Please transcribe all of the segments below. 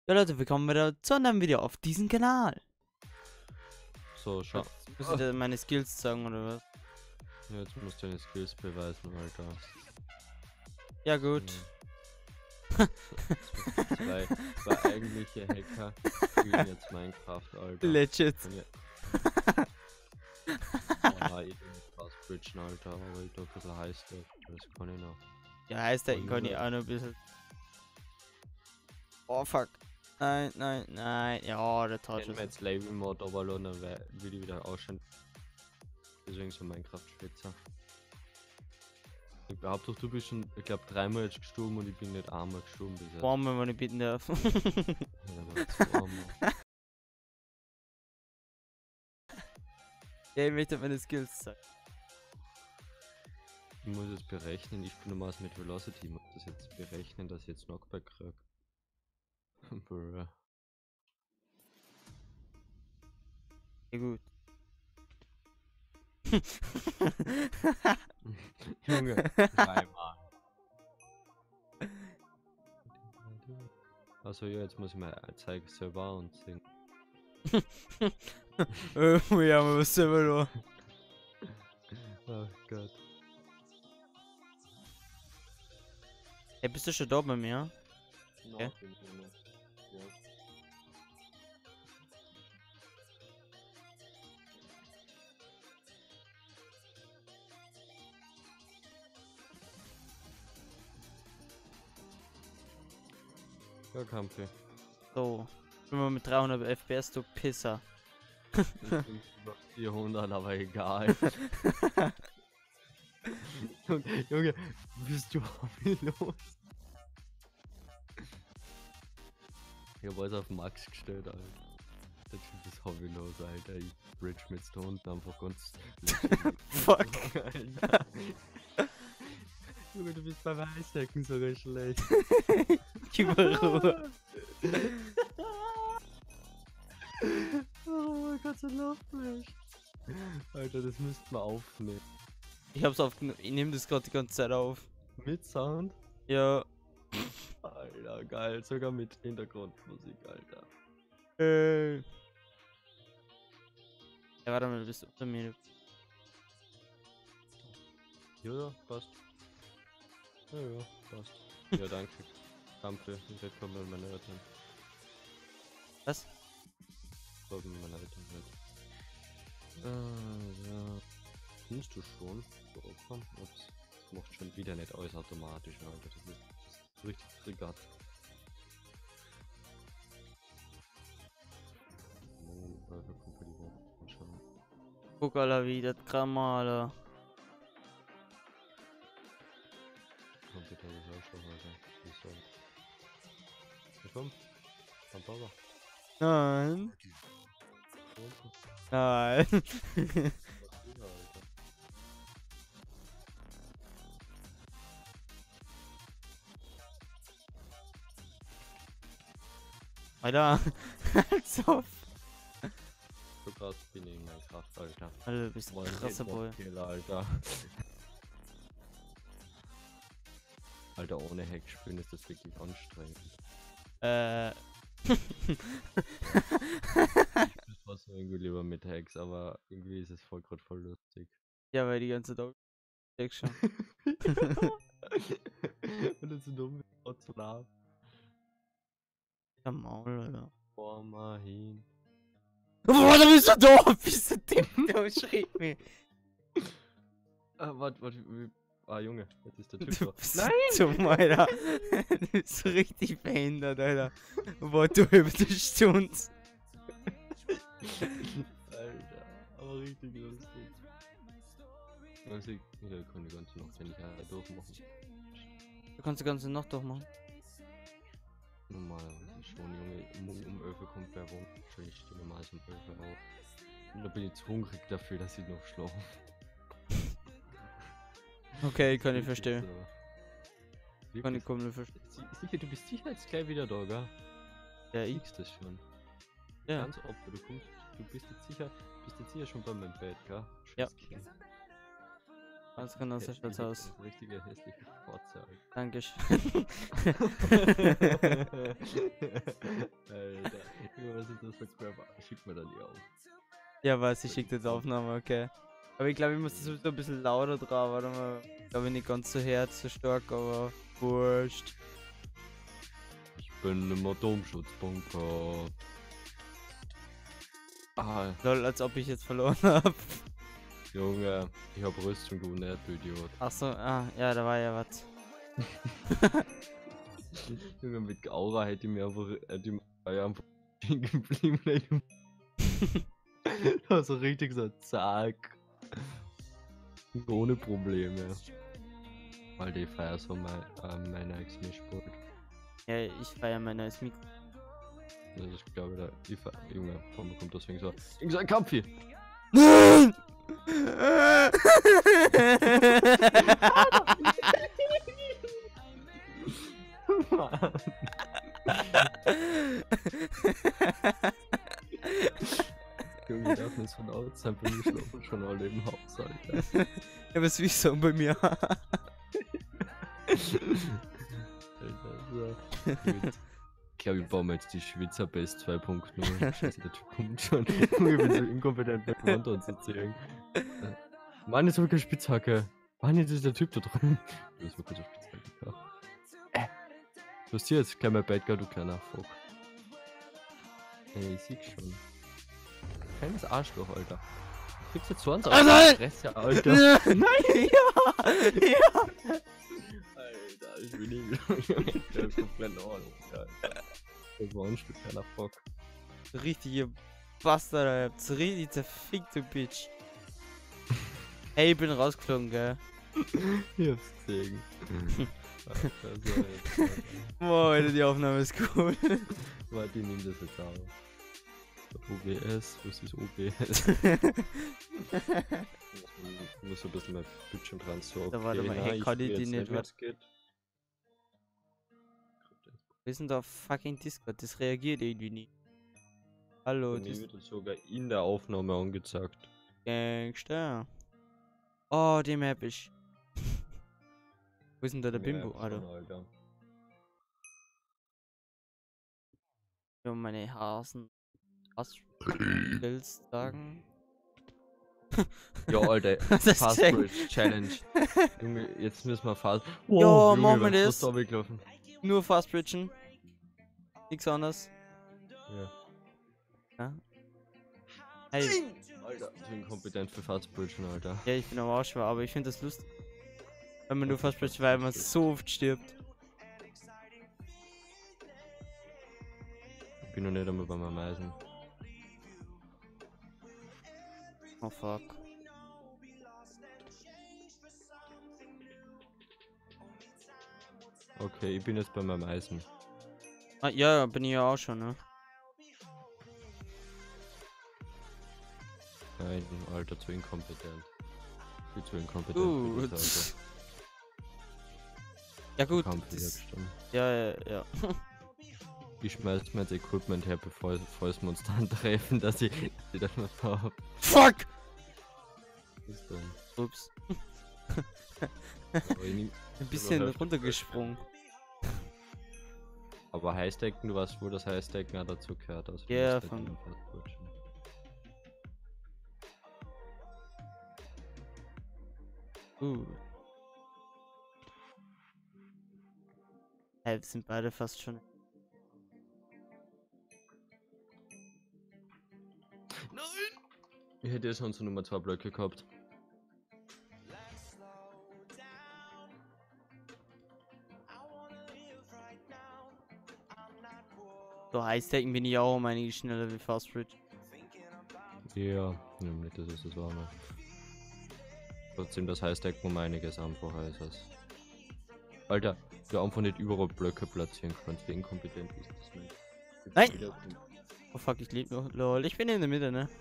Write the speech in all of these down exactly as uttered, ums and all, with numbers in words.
Ja Leute, willkommen wieder zu einem Video auf diesem Kanal. So, schau. Jetzt muss ich dir meine Skills sagen, oder was? Ja, jetzt musst du deine Skills beweisen, Alter. Ja gut. Ja. zwei, zwei eigentliche Hacker spielen jetzt Minecraft, Alter. Legit. Ja, ich bin fast bridgen, Alter, aber ich darf ein bisschen heiß, das kann ich noch. Ja, heißt der, Oh, kann ich Junge. auch noch ein bisschen. Oh fuck. Nein, nein, nein. Ja, der Touch Wenn ist. wir jetzt Label Mod overladen, dann will ich wieder ausschauen. Deswegen so Minecraft-Schwitzer. Ich behaupte doch, du bist schon, ich glaube, dreimal jetzt gestorben und ich bin nicht einmal gestorben bis jetzt. Boah, wenn ich bitten darf. Ja, aber zweimal. Ja, ich möchte meine Skills sagen. Ich muss jetzt berechnen, ich bin normalerweise mit Velocity, ich muss das jetzt berechnen, dass ich jetzt Knockback krieg. Bruh. Ja gut. Junge, dreimal. Also ja, jetzt muss ich mal zeigen selber und singen. Oh ja, aber was sind wir da? Oh Gott. Hey, bist du schon da bei mir? Okay. Ja. Ja, Kampfe. So. Bin mal mit dreihundert F P S, du Pisser. Ich bin über vierhundert, aber egal. Junge, Junge, bist du hobbylos? Ich hab alles auf Max gestellt, Alter. Der Typ ist hobbylos, Alter. Ich bridge mit da unten einfach ganz. Fuck. Alter. Junge, du bist bei Weißdecken sogar schlecht. Gib mal Ruhe. Oh mein Gott, so Luftflash. Alter, das müssten wir aufnehmen. Ich hab's aufgenommen. Ich nehme das gerade die ganze Zeit auf. Mit Sound? Ja. Alter, geil. Sogar mit Hintergrundmusik, Alter. Äh. Ja, warte mal, du bist unter mir. Ja, ja, passt. Ja, ja, passt. Ja, danke. Kampfe, ich werde kommen mit meinen Eltern. Was? Ich glaube mit meinen Eltern halt. Äh, ja. Findest du schon? So, komm, ups. Das macht schon wieder nicht alles automatisch, Alter. Das ist, das ist richtig triggert. Oh, Alter, guck mal die Woche anschauen. Guck, Alter, wie das Gramm, Alter. Computer ist auch schon, Alter. Wie soll. Ja, komm. Komm, Papa. Nein. Komm, Nein. Alter. Alter. So. So krass bin ich in Minecraft, Alter. Alter, du bist ein Wollen krasser wir Boy. Kill, Alter. Alter, ohne Hack spielen ist das wirklich anstrengend. Äh. Ich fasse irgendwie lieber mit Hacks, aber irgendwie ist es voll gerade voll lustig. Ja, weil die ganze Tag. Check schon. Und das ist dumm, wie zu laut. Ja, Maul, Alter. Boah, mal hin. Boah, da bist du da! Bist du dick? Der schrieb mir. Ah, warte, warte, wie. Ah, Junge, jetzt ist der Typ Du da. bist dumm, Alter. Du bist so richtig behindert, Alter. Boah, du übertust uns. Alter, aber richtig lustig. Also, ich ja, kann die ganze Nacht wenn ich ja durchmachen. Du kannst die ganze Nacht doch machen. Normalerweise schon, Junge. Um, um elf Uhr kommt wer rum. Ich stehe normalerweise um elf Uhr auf. Und da bin ich zu hungrig dafür, dass ich noch schlafe. Okay, kann ich verstehen. So. Kann ich komplett verstehen. Si- Sicher, du bist sicher jetzt gleich wieder da, gell? Ja, Du ich. siehst das schon. Ja. Ganz oft, du kommst, du bist jetzt sicher, bist jetzt sicher schon bei meinem Bett, gell? Ja. Scheiß Kind. Alles genau, so schaut's aus. Das richtige hässliche Fotze, Alter. Dankeschön. Alter, was ist das für Crap? Schick mir dann die auf. Ja, was, ich schicke jetzt Aufnahme, okay. Aber ich glaube, ich muss das sowieso ein bisschen lauter drauf, warte mal. Ich glaube nicht ganz so herz, so stark, aber wurscht. Ich bin im Atomschutzbunker. Ah, Lol, als ob ich jetzt verloren hab. Junge, ich hab Rüstung, du nicht, du Idiot. Achso, ah, ja, da war ja was. Junge, mit Aura hätte ich mir einfach, hätte ich mir einfach stehen geblieben, ey. Das war richtig so, zack. Ohne Probleme. Weil die feier so mein, äh, mein neues Mischpult. Ja, ich feiere mein neues Mikro. Also ich glaube, da, ich feier, Junge, von mir kommt deswegen so, irgend so ein Kampf hier. Nein! Junge, darf nicht so laut sein, bei mir schlafen schon alle im Haus, Alter. Ja, aber es ist so bei mir. Alter, so. Ich glaube, ich baue mir jetzt die Schwitzer Best zwei Punkt null. Scheiße, der Typ kommt schon. Ich bin so inkompetent mit Wandern zu ziehen. Mann, jetzt hab ich keine Spitzhacke. Mann, jetzt ist der Typ da drin. Du hast mal kurz eine Spitzhacke. Ja. Äh. Was ist jetzt? Kleiner Bad Guy, du kleiner Fuck. Ey, ich sieg schon. Kleines Arschloch, Alter. Du kriegst jetzt so ans Ah, nein! Fresse, Alter. Nein! Ja! Ja! Alter, ich bin nie wieder. Der ist komplett in Ordnung, Alter. Das war ein Stück kleiner Fuck. Richtige Bastard, Alter. So richtig zerfickte Bitch. Ey, ich bin rausgeflogen, gell? Ich hab's gesehen. Alter, so, Alter. Boah, Alter, die Aufnahme ist cool. Warte, ich nehm das jetzt auf. O B S, was ist O B S? Ich muss ein bisschen mein Bildschirm dran so. Okay, Da warte mal, nein, hey, kann ich will die jetzt nicht wie es geht. Wir sind auf fucking Discord, das reagiert irgendwie nie. Hallo, Mir das wird das sogar in der Aufnahme angezeigt. Gangster. Oh, die Map ist. Wo ist denn da der Bimbo? Ja, Alter. schon, Alter. Ja, meine Hasen. Was willst du sagen? Ja, Alter, Was ist Fast das? Bridge Challenge. Junge, jetzt müssen wir fast. Jo, Junge, machen wir was das. ist da weggelaufen? Nur Fast Bridgen. Nichts anderes. Ja. Ja. Hey. Alter, ich bin kompetent für Fast Bridgen, Alter. Ja, ich bin am Arsch, aber ich finde das lustig. Wenn man nur Fast Bridge, weil man so oft stirbt. Ich bin noch nicht einmal bei meinem Eisen. Oh fuck. Okay, ich bin jetzt bei meinem Eisen. Ah, ja, bin ich ja auch schon, ne? Nein, Alter, zu inkompetent. Viel zu inkompetent. für Gut. das, Alter. Ja gut, Kampf das, jetzt schon. ja, ja, ja. Ich schmeiß mir das Equipment her, bevor falls wir uns dann treffen, dass ich, dass ich das noch da hab. Fuck! Was ist denn? Ups. Aber, ich nehm, Ein bisschen Hälfte runtergesprungen. aber Highstacken, du weißt, wo das Highstacken auch dazu gehört. Also Ja, musst du von- den Fast Bridgen. Uh. Hey, wir sind beide fast schon. Nein! Ich hätte jetzt sonst Nummer zwei Blöcke gehabt. So Highstacken bin ich auch um einige schneller wie Fast Bridge. Ja, nämlich das ist das Warme. Trotzdem, das Highstacken um einiges einfacher ist es. Alter, du einfach nicht überall Blöcke platzieren kannst, wie inkompetent ist das nicht. Nein! Oh fuck, ich lebe noch. Lol, ich bin in der Mitte, ne?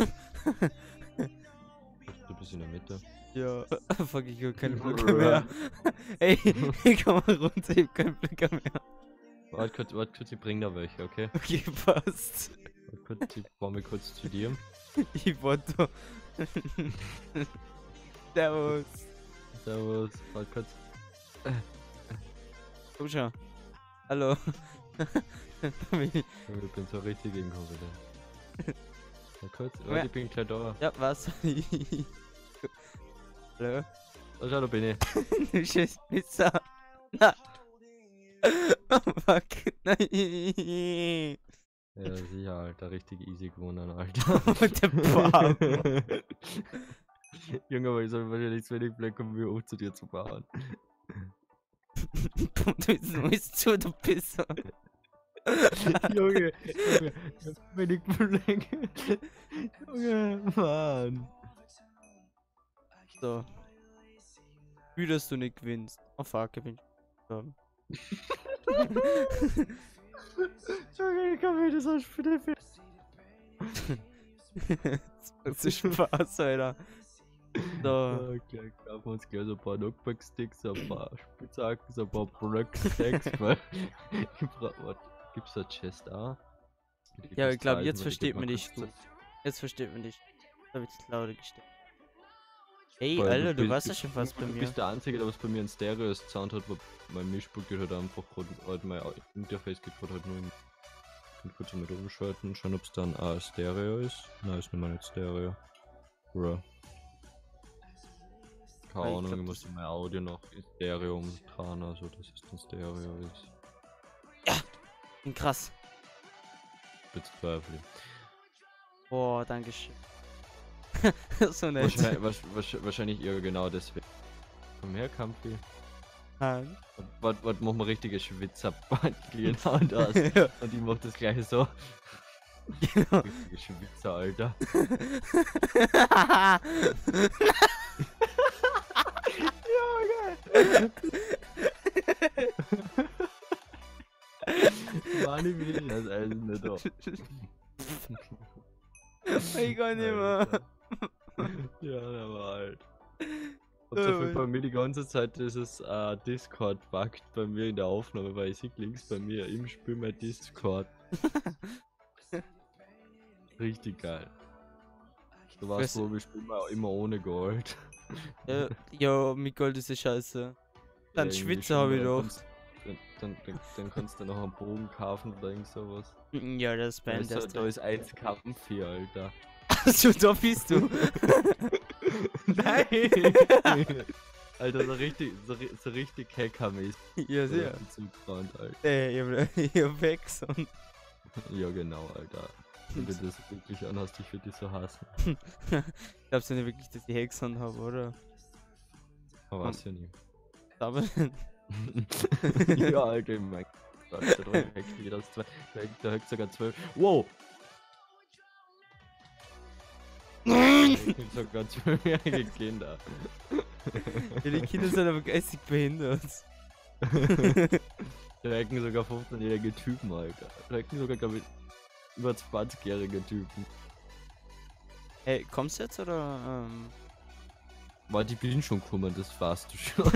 Du bist in der Mitte. Ja. Fuck, ich hab keine Blöcke mehr. Ey, ich komm mal runter, ich hab keine Blöcke mehr. Warte kurz, warte kurz, ich bring da welche, okay? Okay, passt. Warte kurz, ich fahr mal kurz zu dir. Ich wollte. Servus. Servus, warte kurz. Komm schon. Hallo. Ich bin so richtig inkompetent. Ja, kurz, oh, Ja. ich bin gleich da. Ja, was? Hallo? Oh, schau, da bin ich. Du scheiß Pizza. Na. Oh fuck. Nein. Ja, sicher, Alter, richtig easy gewonnen, Alter. Der Bam. Junge, aber ich soll wahrscheinlich zu wenig Black, um mir hoch zu dir zu fahren. Du bist zu, du Pisser. Junge, Junge, wenig Black. Junge, Mann. So. Wie, dass du nicht gewinnst. Oh fuck, ich bin gestorben. Junge, ich kann mir das auch später für. Das ist Spaß, Alter. So. Okay, kaufen wir uns gleich so ein paar Knockback-Sticks, ein paar Spitzhacken, so ein paar Block-Stacks, weil ich brauch, warte, gibt's da Chest auch? Ja, ich glaube, jetzt versteht man dich gut. Jetzt versteht man dich. Da hab ich das lauter gestellt. Hey, Weil Alter, du bist- warst ja bist- schon fast bei Du mir. bist der Einzige, der was bei mir ein Stereo-Sound hat, wo mein Mischpult geht halt einfach gerade, halt mein Interface geht gerade halt nur in. Ich kann kurz mit umschalten, schauen, ob es dann auch Stereo ist. Nein, ist nicht mal nicht Stereo. Bro. Keine Ja, ich Ahnung, glaub, ich muss mein Audio noch in Stereo umdrehen, also dass es dann Stereo ist. Krass. Bezweifle. Boah, danke schön. So nett. Wahrscheinlich, wahrsch- wahrsch- wahrscheinlich eher genau deswegen. Komm her, Kampfi. Nein. Was, was machen wir richtige Schwitzer-Partien und das? Ja, Und ich mach das gleiche so. genau. Richtige Schwitzer, Alter. Mann, ich will das alles nicht auf. Ich kann nicht mehr. Alter. Ja, der war alt. Und Oh, so viel Mann. bei mir die ganze Zeit dieses äh, Discord buggt bei mir in der Aufnahme, weil ich sehe links bei mir im Spiel mein Discord. Richtig geil. Du weißt Weißt wo, wir spielen mal immer ohne Gold. Ja, ja, mit Gold ist ja scheiße. Dann Ja, irgendwie Schwitzer schon, habe ich dann doch. kannst- Dann, dann, dann, dann kannst du noch einen Bogen kaufen oder irgend sowas. Ja, das Da Band ist, da, erst. da ist eins Kampf hier, Alter. Also, da bist du. Nein! Alter, so richtig, so, ri- so richtig hackermäßig. Ja, sehr. Zugrund, Alter. Ey, ich hab, ich hab Wechseln. Ja, genau, Alter. Wenn du das wirklich anhast, ich würde dich so hassen. Glaubst du nicht wirklich, dass ich Hexen habe, oder? Aber weiß ja nie. Aber Ja, Alter, mein Gott, da drüben hackt jeder das zwei. Da hackt- da hackt sogar zwölf. Wow! Da hacken sogar zwölfjährige Kinder. ja, die Kinder sind aber geistig behindert. Da hacken sogar fünfzehnjährige Typen, Alter. Da hacken sogar, glaube ich, über zwanzigjährige Typen. Hey, kommst du jetzt oder? Ähm... Warte, ich bin schon gekommen, das warst du schon.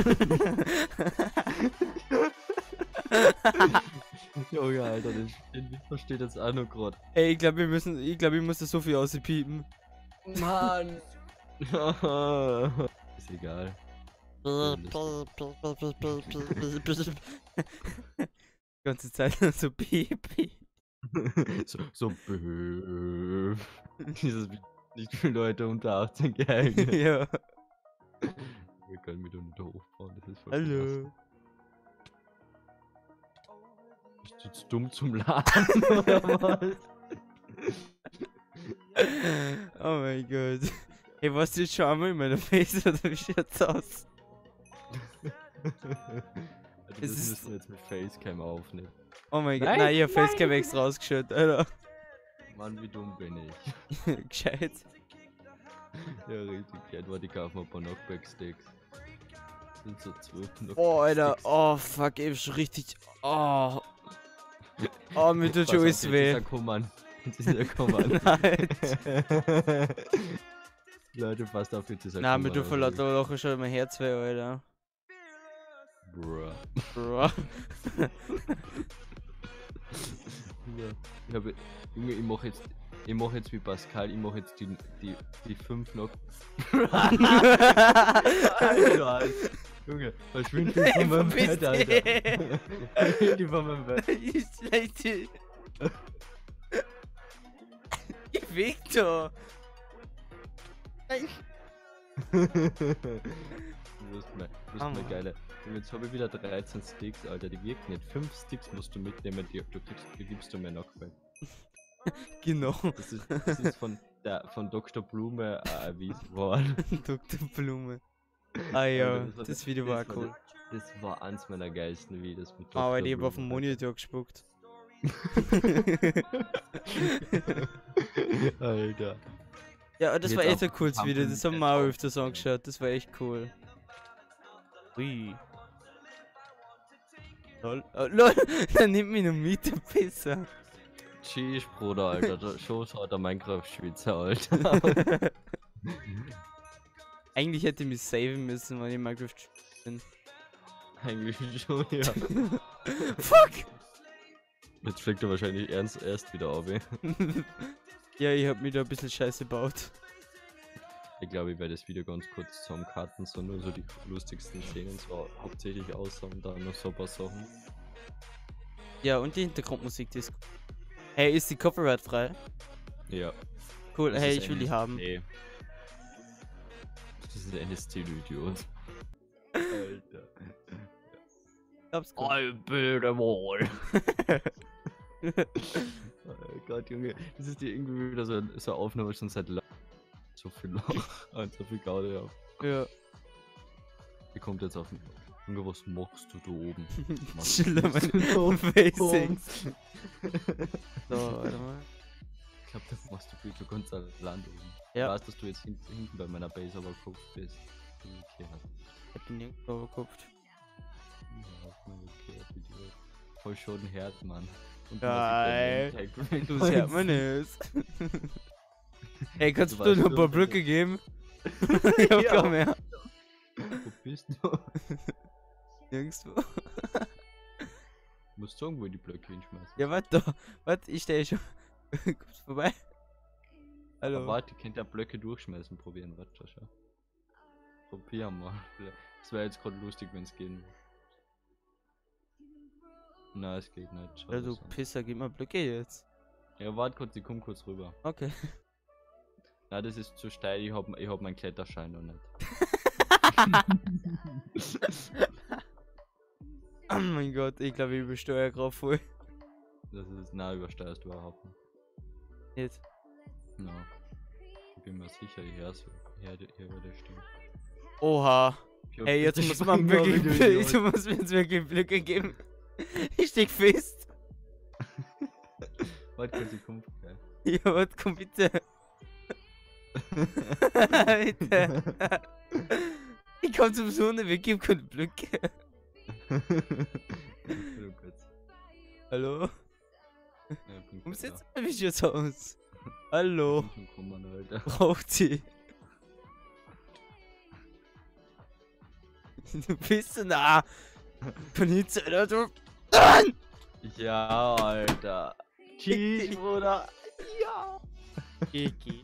Junge, Alter, das Lied versteht jetzt auch noch grad. Ey, ich glaube, wir müssen. Ich glaube, ich muss das so viel auspiepen. Mann! Ist egal. Die ganze Zeit so pipi. so, so böööö. Dieses wie- nicht für Leute unter achtzehn geeignet. Ja. Wir können mit unter hochfahren, das ist voll Hallo. krass. Bist du jetzt dumm zum Laden oder was? Oh mein Gott. Ey, warst du jetzt schon einmal in meiner Face oder wie schaut's aus? Also Es das ist- müssen wir jetzt mit Facecam aufnehmen. Oh mein Gott. Nein, Nein, ich hab nein. Facecam extra rausgeschaut, Alter. Mann, wie dumm bin ich. Gescheit. Ja, richtig. Ja, warte, ich kaufe mal ein paar Knockback-Sticks. Sind so zwölf Knockback-Sticks. Oh, Alter. Oh, fuck, ich hab schon richtig. Oh. Oh, mir tut schon alles Jetzt ist weh. er gekommen. Jetzt ist er gekommen. Nein. Leute, passt auf, jetzt ist er Nein, mir gekommen. tut vor lauter Lachen schon mein Herz weh, Alter. Bruh. Bro. Ja, ich habe, Junge, ich mach jetzt, Ich mach jetzt wie Pascal, ich mach jetzt die, die, die fünf noch. Alter, Junge, verschwind die von meinem Bett, Alter. Verschwind die von meinem Bett. Ich schlechte. Ich Victor. Du wirst mal, du wirst mal geile. Jetzt habe ich wieder dreizehn Sticks, Alter, die wirken nicht. fünf Sticks musst du mitnehmen, die, du, kriegst, die gibst du mir noch. Genau. Das ist, das ist von, der, von Doktor Blume äh, erwiesen worden. Doktor Blume. Ah ja, Alter, das, das Video war das cool. Das, das war eins meiner geilsten Videos mit Doktor Aber die hab Blume. auf dem Monitor gespuckt. Alter. Ja, das Jetzt war echt ein auch cooles Video, das haben wir auch Pumpkin öfters angeschaut, das war echt cool. Ui. Lol, oh, lol, dann nimmt mich noch mit, der Pisser. Tschüss, Bruder, Alter, der Schoß hat der Minecraft-Schwitzer, Alter. Eigentlich hätte ich mich saven müssen, wenn ich Minecraft bin. Eigentlich schon, ja. Fuck! Jetzt fliegt er wahrscheinlich ernst erst wieder auf. Ja, ich hab mir da ein bisschen Scheiße gebaut. Ich glaube, ich werde das Video ganz kurz zusammencutten, so nur so die lustigsten Szenen, zwar hauptsächlich außer und dann noch so ein paar Sachen. Ja, und die Hintergrundmusik, die ist. Hey, ist die Copyright frei? Ja. Cool, Das hey, ist ich will ein die haben. Nee. Das ist ein N S T-Idiot. Alter. Glaub's gut. I build a wall. Oh Gott, Junge, das ist dir irgendwie wieder so, so eine Aufnahme schon seit langem. So viel Loch und so viel Gaude auf. Ja. Die kommt jetzt auf den. Junge, was machst du da oben? Schiller mein Facings. So, warte mal. Ich glaub, das machst du viel zu ganz an Land oben. Ja. Ich weiß, dass du jetzt hinten, hinten bei meiner Base aber geguckt bist. Okay, hast Ich hab ihn nirgendwo überguckt. ja, okay, bitte. Voll schon Herd, Mann. Und Geil. Du Das hört man nicht. Ey, kannst Du du, weißt noch ein paar schon, Blöcke geben? Ich hab Ja. gar mehr. Wo bist du? Nirgendwo. Du musst irgendwo in die Blöcke hinschmeißen. Ja, warte da. Warte, ich stehe schon. Kommst vorbei? Hallo. Aber warte, ihr könnt ja Blöcke durchschmeißen, probieren, warte, schau. Probieren mal. Das wäre jetzt gerade lustig, wenn es gehen würde. Nein, es geht nicht. Schau Ja, du das an. Pisser, gib mal Blöcke jetzt. Ja, warte kurz, ich komm kurz rüber. Okay. Nein, das ist zu steil, ich hab, ich hab meinen Kletterschein noch nicht. Oh mein Gott, ich glaube, ich übersteuere gerade voll. Das ist, nein, übersteuerst du überhaupt nicht. Jetzt. No. Ich bin mir sicher, ich hör's, ich hör, ich hör das stimmt. Oha. Ich hab Hey, jetzt bitte muss man Springer wirklich, wieder in die du musst mir jetzt wirklich Blöcke geben. Ich steck fest. Warte kurz, ich komm vorbei. Ja, warte, komm bitte. Bitte. Ich komm zum Sonne, wir geben keine Blöcke. Warte kurz. Hallo? Ja, ich bin Warum kurz da. sieht's wie jetzt aus? Hallo? Ich bin schon gekommen, Alter. Braucht sie? Du bist so nah. Von Hitze, oder du? Ja, Alter. Cheese, Bruder. Ja. Kiki.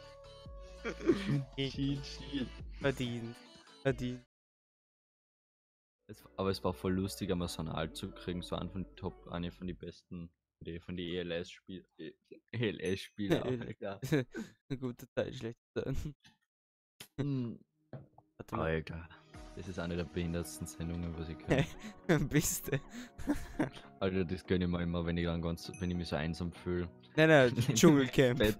Cheese, cheese. Verdient. Verdient. Es, aber es war voll lustig, einmal so einen Alt zu kriegen, so einen von den Top, eine von den besten, die, von den E L S-Spiel, E L S-Spieler, Alter. Ein guter Teil, schlecht sein. Hm. Warte mal. Alter. Das ist eine der behindertsten Sendungen, was ich kann. Bist du? Alter, das gönne ich mir immer, wenn ich dann ganz, wenn ich mich so einsam fühle. Nein, nein, Dschungelcamp. Bett.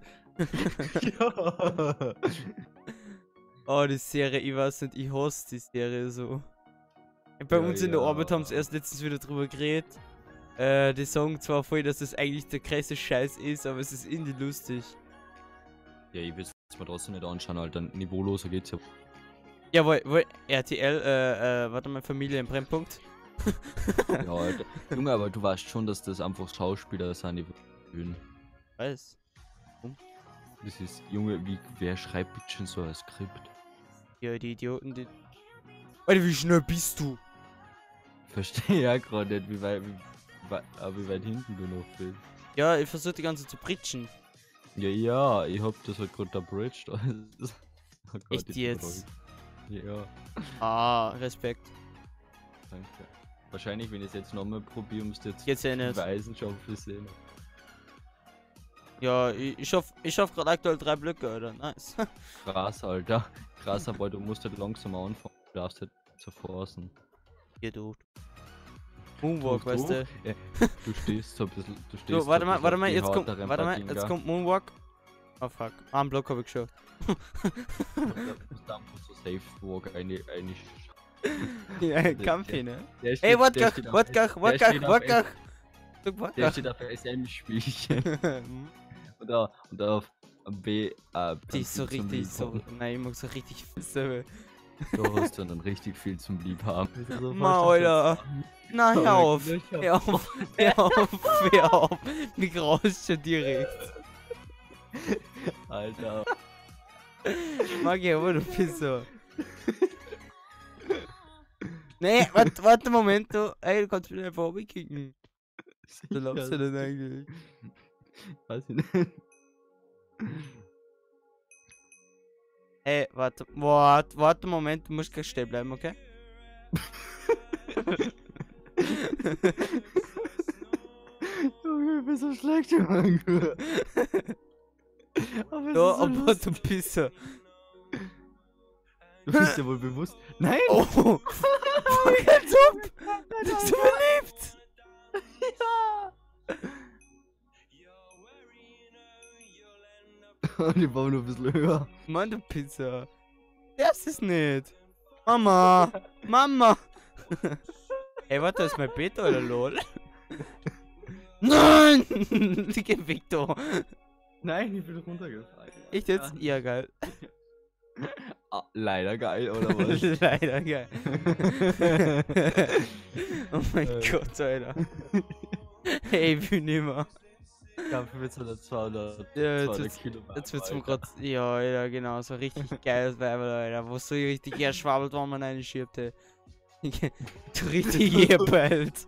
Ja. Oh, die Serie, ich weiß nicht, ich hasse die Serie so. Bei Ja, uns in der ja. Arbeit haben sie erst letztens wieder drüber geredet. Äh, die sagen zwar voll, dass das eigentlich der krasse Scheiß ist, aber es ist irgendwie lustig. Ja, ich will es mir trotzdem nicht anschauen, Alter. Niveauloser geht's ja. Jawohl, wohl, R T L, äh, äh, warte mal, Familie im Brennpunkt. Ja, Alter. Junge, aber du weißt schon, dass das einfach Schauspieler sind, die fühlen. Was? Das ist, Junge, wie, wer schreibt bitte schon so ein Skript? Ja, die Idioten, die... Alter, wie schnell bist du? Verstehe ja gerade nicht, wie weit, wie, wei- aber wie weit hinten du noch bist. Ja, ich versuche die ganze Zeit zu britschen. Ja, ja, ich hab das halt gerade abridged. Also, hat grad Echt die jetzt? Ja, Ah, Respekt. danke. Wahrscheinlich, wenn ich es jetzt nochmal probiere, musst du jetzt Geht's ja nicht. beweisen, schon für sehen. Ja, ich, ich schaff, ich schaff gerade aktuell drei Blöcke, Alter. Nice. Krass, Alter. Krass, aber du musst halt langsam anfangen. Du darfst halt zu forcen. Hier, du. Moonwalk, Du- weißt du- du. Ja, du stehst so ein bisschen. Du stehst So, so warte ein mal, bisschen warte auf mal, die jetzt kommt, härteren warte mal, Partinga. jetzt kommt Moonwalk. Oh fuck, einen Block hab ich geschafft. Du musst einfach so Safe Walk eine, eine Ja, Der- Kampf, ne? Der Ey, steht- der Wodka, steht auf Wodka, S- der Wodka, steht auf Wodka. S- Guck, Der Wodka. steht auf S M-Spielchen. Und auf, und auf B. Äh, Die ist so Prinzip zum richtig so. Liebhaben. Nein, ich mag so richtig so. Da hast du dann richtig viel zum Liebhaben. Ma, Alter. Na, hör auf. Hör auf. Hör auf. Hör auf. Mich raus schon direkt. Alter. Mag ich aber, du bist so. Nee, warte, warte, Moment, du. Ey, du kannst mich einfach runterkicken. Du glaubst du denn eigentlich? Weiß ich nicht. Ey, warte, warte, warte, Moment, du musst gleich stehen bleiben, okay? Junge, ich bin so schlecht, Junge. Aber es Ja, ist so aber lustig. du Pisser. Du bist ja wohl bewusst. Nein! Oh! Fuck, als ob! Du bist überlebt! Die bauen nur ein bisschen höher. Mann, du Pisser. Das ist nicht. Mama! Mama! Ey, warte, ist mein Bett oder lol? Nein! Geh weg, du! Nein, ich bin runtergefallen. Echt jetzt? Ja, geil. Ah, leider geil, oder was? Leider geil. Oh mein Äh. Gott, Alter. Hey, ich will nimmer. Dafür wird's halt zweihundert, Ja, jetzt zweihundert wird's- Kilo. Jetzt wird's Alter. mir grad. Ja, Alter, genau, so richtig geiles Weiberl, Alter. Wo so richtig erschwabbelt, wenn man reinschiebt, ey. So richtig gebeilt.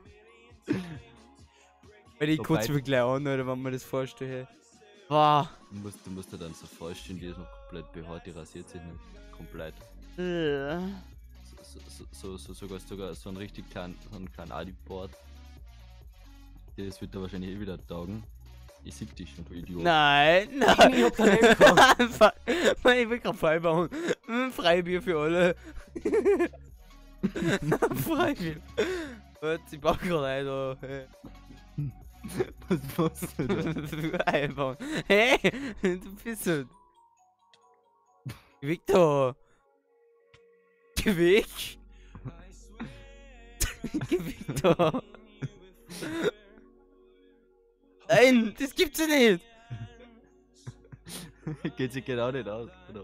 Weil ich So kurz beid- mir gleich an, Alter, wenn man das vorstellt. Wow. Du musst, du musst dir dann so vorstellen, die ist noch komplett behaart, die rasiert sich nicht komplett. Äh. So, so, so, so sogar, sogar so ein richtig kleinen, so ein kleinen Adi-Board. Das wird da wahrscheinlich eh wieder taugen. Ich sieg dich schon, du Idiot. Nein, nein. Ich hab daneben gehabt. Fuck. Mann, ich will grad freibauen. Mm, Freibier für alle. Freibier. Warte, ich baue gerade ein, da. Hey. Was machst du da? Einbauen. Hey, du bist so. Geh weg da. Geh weg. Geh weg da. Nein, das gibt's ja nicht. Geht sich genau nicht aus, oder?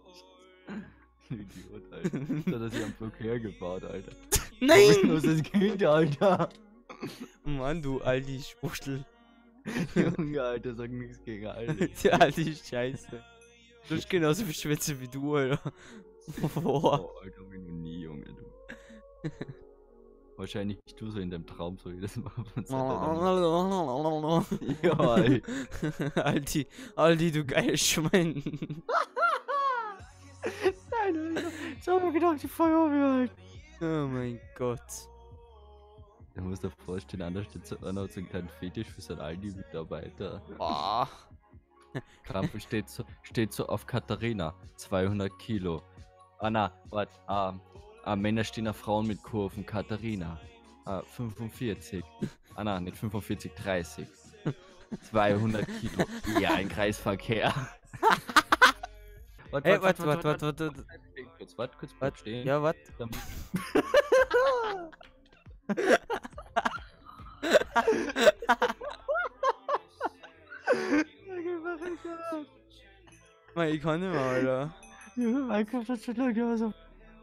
Idiot, Alter. Da hat er sich am Block hergebaut, Alter. Nein. Was ist das Kind, Alter? Mann, du alti Spuchtel. Junge, Alter, sag nichts gegen Alter. Die alte Scheiße. Du bist genauso viel Schwätze wie du, Alter. Boah. Oh, Alter, bin ich noch nie, Junge, du. Wahrscheinlich du so in deinem Traum so jedes Mal von Zeit an. Ja, ey. Alti, Alti, du geiles Schwein. Nein, Alter. So hab ich gedacht, die Feuerwehr, halt. Oh mein Gott. Du musst dir vorstellen, einer steht so, einer hat so einen kleinen Fetisch für seinen Aldi-Mitarbeiter. Boah. Krampf steht so, steht so auf Katharina, zweihundert Kilo. Ah, na, warte, ah, ah, Männer stehen auf Frauen mit Kurven, Katharina. Ah, fünfundvierzig. Ah, na, nicht fünfundvierzig, dreißig. zweihundert Kilo. Ja, ein Kreisverkehr. Warte, Ey, warte, warte, warte, warte. Warte, kurz, warte, kurz, bleib Warte, stehen. ja, warte. Dann- Mann, ich kann nicht mehr, Alter. Junge, Minecraft hat schon lange so.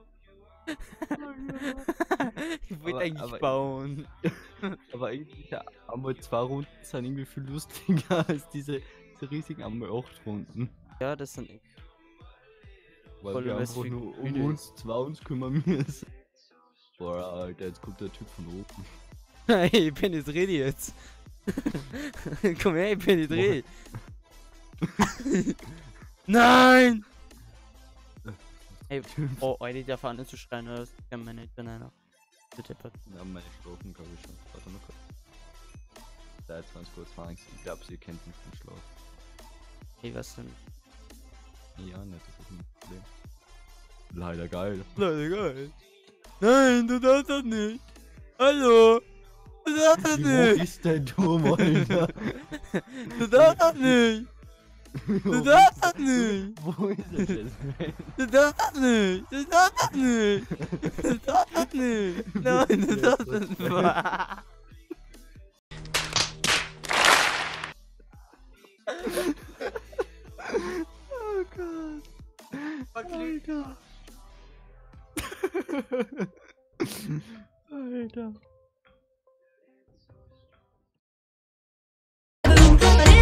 Ich wollte Aber- eigentlich aber- bauen. Aber eigentlich ja, einmal zwei Runden sind irgendwie viel lustiger als diese, diese riesigen einmal acht Runden. Ja, das sind. Weil Voll wir was einfach für nur um Gefühle. uns zwei uns kümmern müssen. Boah, Alter, jetzt kommt der Typ von oben. Hey, ich bin nicht ready jetzt. Komm her, ich bin nicht ready. Nein! Ey, oh, Alter, der Fahne zu schreien, oder? Das kann meine Eltern einer. Bitte, bitte. Wir haben meine Schlafen, glaube ich, schon. Warte mal kurz. Da jetzt ganz kurz fragen. Ich glaube, sie kennt mich vom Schlaf. Ey, was denn? Ja, nicht, das ist ein Problem. Leider geil. Leute, geil. Nein, du darfst das nicht. Hallo? Du darfst das Wie hoch nicht. ist der Turm, Alter? Du darfst das nicht. Du darfst das nicht. Wo ist er jetzt? Du darfst das nicht. Du darfst das nicht. Du darfst das nicht. Nein, du darfst das nicht. Oh Gott. Alter. Alter. Boom,